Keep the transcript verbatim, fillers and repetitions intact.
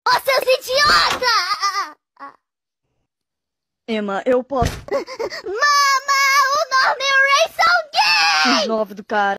Ô, seus idiota! Emma, eu posso... Mama, o nome é Ray são gay! Os nove do cara.